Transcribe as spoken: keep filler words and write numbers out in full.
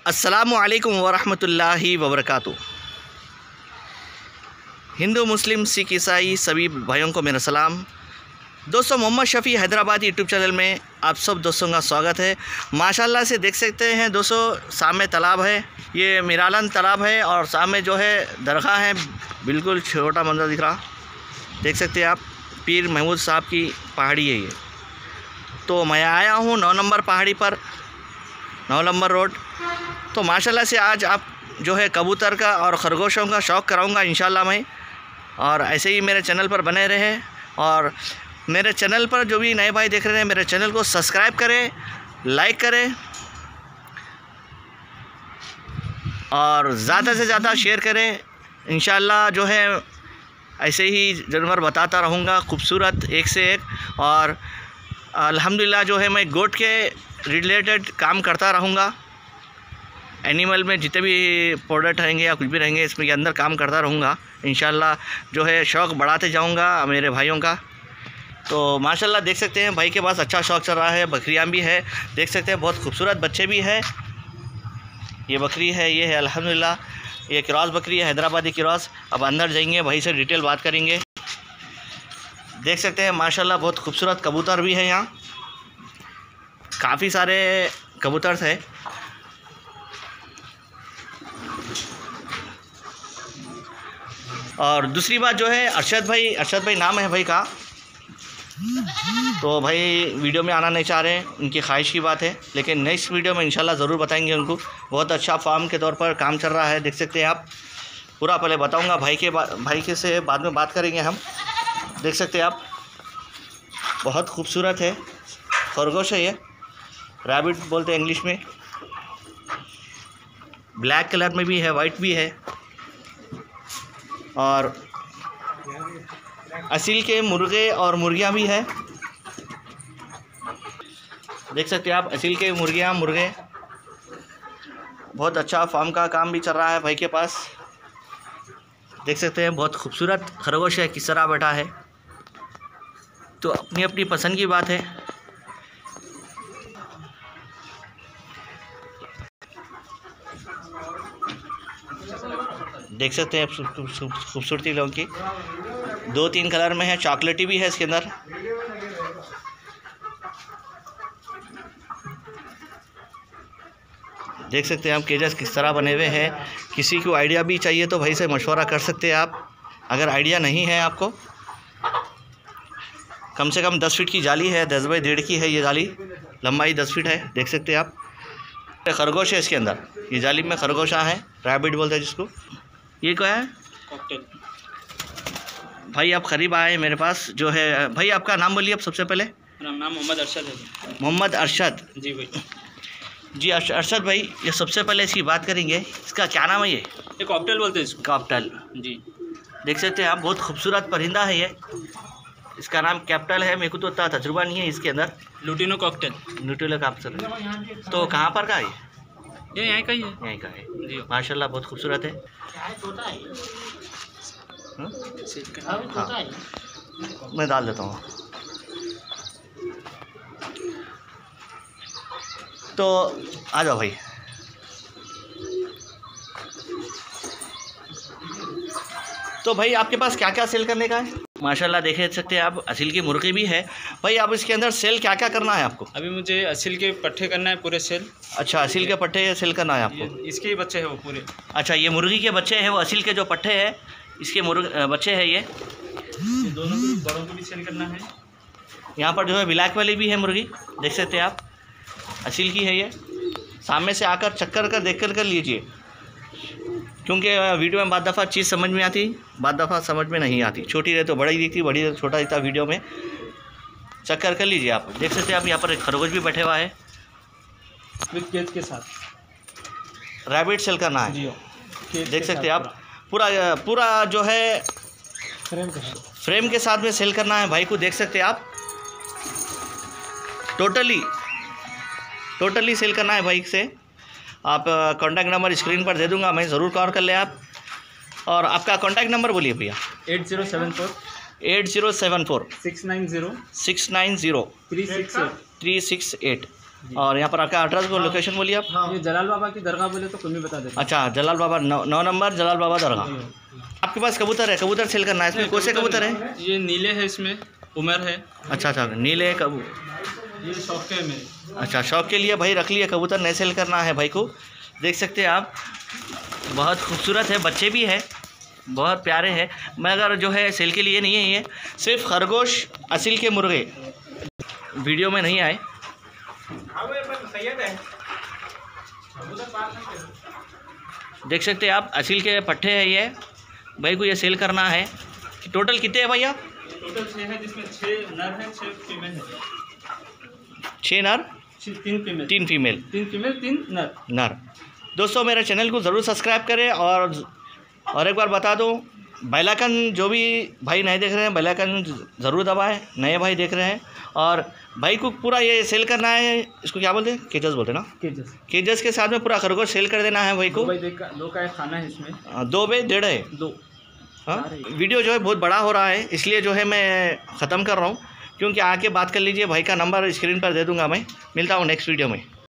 अस्सलामु अलैकुम वरहमतुल्लाहि वबरकातुहू। हिंदू मुस्लिम सिख ईसाई सभी भाइयों को मेरा सलाम। दोस्तों, मोहम्मद शफ़ी हैदराबादी यूट्यूब चैनल में आप सब दोस्तों का स्वागत है। माशाल्लाह से देख सकते हैं दोस्तों, सामने तालाब है, ये मिरालन तालाब है और सामने जो है दरगाह है, बिल्कुल छोटा मंजर दिख रहा, देख सकते हैं आप। पीर महमूद साहब की पहाड़ी है ये। तो मैं आया हूँ नौ नंबर पहाड़ी पर, नौ नंबर रोड। तो माशाल्लाह से आज आप जो है कबूतर का और ख़रगोशों का शौक़ कराऊंगा इंशाल्लाह मैं, और ऐसे ही मेरे चैनल पर बने रहे। और मेरे चैनल पर जो भी नए भाई देख रहे हैं, मेरे चैनल को सब्सक्राइब करें, लाइक करें और ज़्यादा से ज़्यादा शेयर करें। इंशाल्लाह जो है ऐसे ही जानवर बताता रहूँगा, खूबसूरत एक से एक। और अल्हम्दुलिल्लाह जो है मैं गोट के रिलेटेड काम करता रहूँगा। एनिमल में जितने भी प्रोडक्ट रहेंगे या कुछ भी रहेंगे, इसमें के अंदर काम करता रहूँगा इंशाल्लाह। जो है शौक़ बढ़ाते जाऊँगा मेरे भाइयों का। तो माशाल्लाह देख सकते हैं भाई के पास अच्छा शौक़ चल रहा है। बकरियाँ भी है, देख सकते हैं, बहुत खूबसूरत बच्चे भी है। ये बकरी है, ये है अल्हम्दुलिल्लाह, ये क्रॉस बकरी है, हैदराबादी क्रॉस। अब अंदर जाएंगे, भाई से डिटेल बात करेंगे। देख सकते हैं माशाल्लाह बहुत खूबसूरत कबूतर भी है यहाँ, काफ़ी सारे कबूतर थे। और दूसरी बात जो है, अरशद भाई, अरशद भाई नाम है भाई का। तो भाई वीडियो में आना नहीं चाह रहे हैं, उनकी ख्वाहिश की बात है, लेकिन नेक्स्ट वीडियो में इंशाल्लाह ज़रूर बताएंगे उनको। बहुत अच्छा फार्म के तौर पर काम चल रहा है, देख सकते हैं आप। पूरा पहले बताऊंगा भाई के भाई के से बाद में बात करेंगे हम। देख सकते हैं आप, बहुत खूबसूरत है खरगोश है, ये रैबिट बोलते हैं इंग्लिश में। ब्लैक कलर में भी है, वाइट भी है। और असील के मुर्गे और मुर्गियाँ भी है, देख सकते हैं आप। असील के मुर्गियाँ मुर्गे, बहुत अच्छा फार्म का काम भी चल रहा है भाई के पास। देख सकते हैं बहुत खूबसूरत खरगोश है, किस तरह बैठा है। तो अपनी अपनी पसंद की बात है। देख सकते हैं खूबसूरती लोगों की, दो तीन कलर में है, चॉकलेटी भी है इसके अंदर। देख सकते हैं आप केजेस किस तरह बने हुए हैं। किसी को आइडिया भी चाहिए तो भाई से मशवरा कर सकते हैं आप। अगर आइडिया नहीं है आपको, कम से कम दस फीट की जाली है, दस बाई डेढ़ की है ये जाली, लंबाई दस फीट है। देख सकते हैं आप, खरगोश है इसके अंदर, ये जाली में खरगोशा है, रैबिट बोलते हैं जिसको। ये क्या है? कॉकटेल। भाई आप करीब आए मेरे पास जो है। भाई आपका नाम बोलिए अब सबसे पहले। मेरा नाम मोहम्मद अरशद है। मोहम्मद अरशद जी भाई। जी अरशद भाई, ये सबसे पहले इसकी बात करेंगे, इसका क्या नाम है? ये ये कॉकटेल बोलते हैं इसको। कॉकटेल जी। देख सकते हैं आप, बहुत खूबसूरत परिंदा है ये। इसका नाम कैप्टल है। मेरे को तो इतना तजुर्बा नहीं है इसके अंदर। Lutino cocktail. Lutino cocktail. तो कहाँ पर का है ये? यहाँ का ही है। यहीं का है जी। माशाल्लाह बहुत खूबसूरत है। हाँ, मैं डाल देता हूँ। तो आ जाओ भाई। तो भाई आपके पास क्या क्या सेल करने का है? माशाल्लाह देख सकते हैं आप, असील की मुर्गी भी है। भाई आप इसके अंदर सेल क्या क्या करना है आपको? अभी मुझे असील के पट्टे करना है पूरे सेल। अच्छा, असील के पट्टे सेल करना है आपको? इसके ही बच्चे हैं वो पूरे। अच्छा, ये मुर्गी के बच्चे हैं, वो असील के जो पट्टे हैं इसके मुर्ग बच्चे हैं ये। ये दोनों को बड़ों को भी सेल करना है। यहाँ पर जो है ब्लैक वाली भी है मुर्गी, देख सकते हैं आप, असील की है ये। सामने से आकर चक्कर कर देख कर कर लीजिए, क्योंकि वीडियो में बाद दफ़ा चीज़ समझ में आती, बाद दफ़ा समझ में नहीं आती। छोटी रहे तो बड़ी दिखती, बड़ी रहे तो छोटा दिखता वीडियो में। चक्कर कर लीजिए आप। देख सकते हैं आप, यहाँ पर एक खरगोश भी बैठे हुआ है विद केज के साथ। रैबिट सेल करना है जी। देख सकते हैं आप, पूरा पूरा जो है फ्रेम के साथ, फ्रेम के साथ में सेल करना है भाई को। देख सकते हैं आप, टोटली टोटली सेल करना है भाई से। आप कॉन्टैक्ट नंबर स्क्रीन पर दे दूंगा मैं, ज़रूर कॉल कर ले आप। और आपका कॉन्टैक्ट नंबर बोलिए भैया। Eight zero seven four eight zero seven four six nine zero six nine zero three six eight three six eight और यहाँ पर आपका एड्रेस को लोकेशन बोलिए आप। ये जलाल बाबा की दरगाह बोले तो कुछ भी बता देते अच्छा, जलाल बाबा नौ नौ नंबर जलाल बाबा दरगाह। आपके पास कबूतर है, कबूतर सेल करना है, इसमें कौन से कबूतर है? ये नीले है, इसमें उमर है। अच्छा अच्छा, नीले कबू ये शौक के है मेरे। अच्छा, शौक के लिए भाई रख लिया कबूतर, नहीं सेल करना है भाई को। देख सकते हैं आप, बहुत खूबसूरत है, बच्चे भी है, बहुत प्यारे हैं, मगर जो है सेल के लिए नहीं है। ये सिर्फ खरगोश असील के मुर्गे वीडियो में नहीं आए। देख सकते हैं आप, असील के पट्टे हैं ये, भाई को ये सेल करना है। टोटल कितने हैं भैया? टोटल छः है, जिसमें छः नर है, छः फीमेल है। छः नर, तीन फीमेल तीन फीमेल, तीन फीमेल तीन नर नर। दोस्तों मेरे चैनल को ज़रूर सब्सक्राइब करें और और एक बार बता दूं, बेल आइकन जो भी भाई नहीं देख रहे हैं, बेल आइकन ज़रूर दबाएं, नए भाई देख रहे हैं। और भाई को पूरा ये सेल करना है, इसको क्या बोलते हैं? केजस बोलते हैं ना? केजस। केजस के साथ में पूरा खरगोश सेल कर देना है भाई को। दो बाई का दो का एक खाना है इसमें। हाँ, दो बे डेढ़ है दो। हाँ, वीडियो जो है बहुत बड़ा हो रहा है, इसलिए जो है मैं ख़त्म कर रहा हूँ, क्योंकि आके बात कर लीजिए। भाई का नंबर स्क्रीन पर दे दूँगा मैं। मिलता हूँ नेक्स्ट वीडियो में।